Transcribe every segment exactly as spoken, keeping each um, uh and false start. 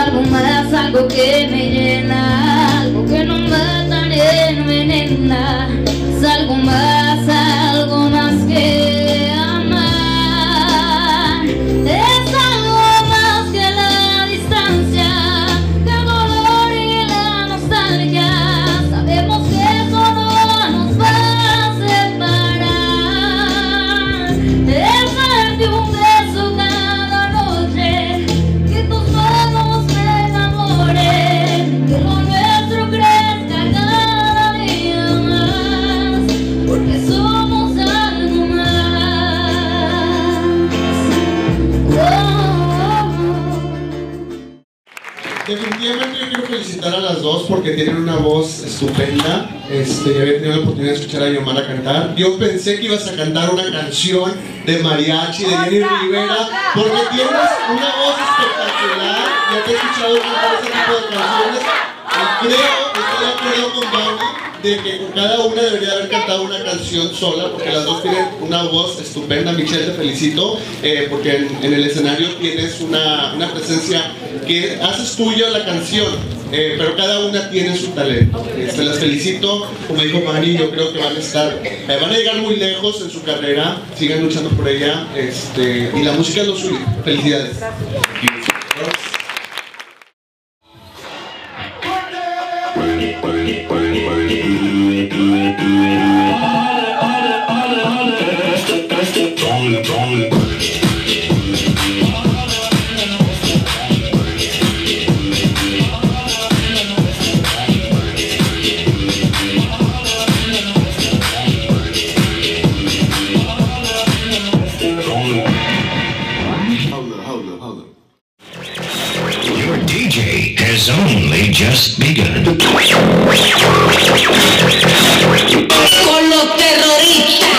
algo más, algo que me llena, algo que no mata ni envenena. Es algo más, algo más que amar. Es algo más que la distancia, que el dolor y la nostalgia. Sabemos que eso no nos va a separar. Es darte un beso cada noche, que tus manos me enamoren, que lo nuestro crezca cada día más, porque somos algo más. Oh, oh, oh. Definitivamente yo quiero felicitar a las dos porque tienen una voz estupenda. Este, ya había tenido la oportunidad de escuchar a Yomara cantar. Yo pensé que ibas a cantar una canción de mariachi de Jenny Rivera porque tienes una voz espectacular. Ya te he escuchado cantar ese tipo de canciones y creo, estoy de acuerdo con Dani, de que con cada una debería haber cantado una canción sola porque las dos tienen una voz estupenda. Michelle, te felicito eh, porque en, en el escenario tienes una, una presencia que haces tuya la canción, eh, pero cada una tiene su talento. Este, las felicito, como dijo Mari, yo creo que van a estar, eh, van a llegar muy lejos en su carrera, sigan luchando por ella, este, y la música es lo suyo. Felicidades. Your D J has only just begun. Con los terroristas.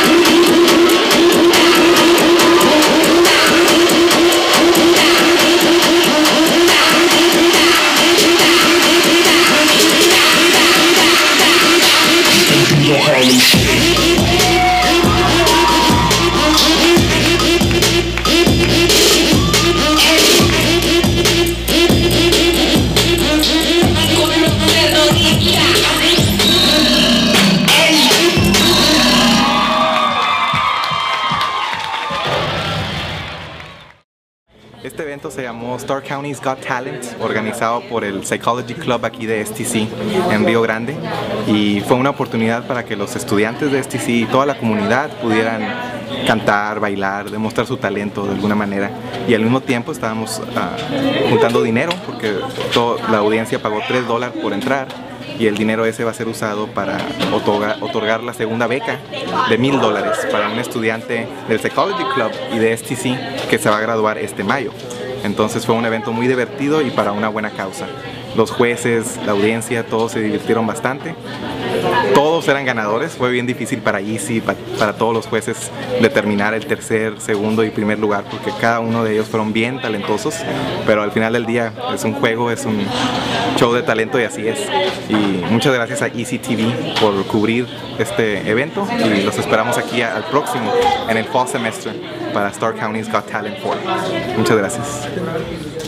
Este evento se llamó Stark County's Got Talent, organizado por el Psychology Club aquí de S T C en Río Grande, y fue una oportunidad para que los estudiantes de S T C y toda la comunidad pudieran cantar, bailar, demostrar su talento de alguna manera, y al mismo tiempo estábamos uh, juntando dinero porque todo, la audiencia pagó tres dólares por entrar, y el dinero ese va a ser usado para otorgar, otorgar la segunda beca de mil dólares para un estudiante del Psychology Club y de S T C que se va a graduar este mayo. Entonces fue un evento muy divertido y para una buena causa. Los jueces, la audiencia, todos se divirtieron bastante. Todos eran ganadores, fue bien difícil para Easy, para, para todos los jueces determinar el tercer, segundo y primer lugar porque cada uno de ellos fueron bien talentosos, pero al final del día es un juego, es un show de talento y así es. Y muchas gracias a Easy T V por cubrir este evento y los esperamos aquí al próximo en el Fall Semester para Stark County's Got Talent cuatro. Muchas gracias.